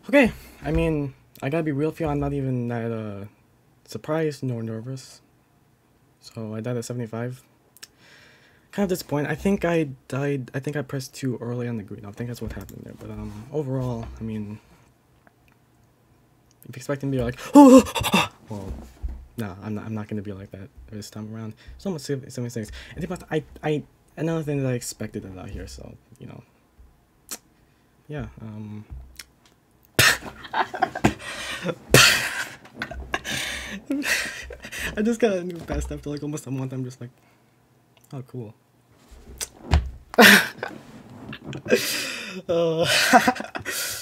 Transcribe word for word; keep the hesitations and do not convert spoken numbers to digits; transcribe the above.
Okay, I mean, I gotta be real with you, I'm not even that uh, surprised nor nervous. So I died at seventy-five. Kind of disappointed. I think I died, I think I pressed too early on the green. I think that's what happened there. But um, overall, I mean, if expecting me to be like, oh, well, no, I'm not, I'm not gonna be like that this time around. So much seventy-six. And think about I, I, another thing that I expected it out here, so, you know. Yeah, um... I just got a new past after like almost a month. I'm just like, oh, cool. uh,